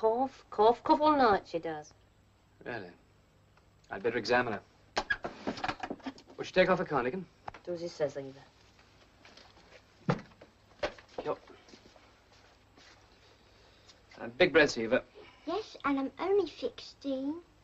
cough all night, she does. Really? I'd better examine her. Will she take off her cardigan? Do as he says, Eva. Sure. Big breaths, Eva. Yes, and I'm only 16.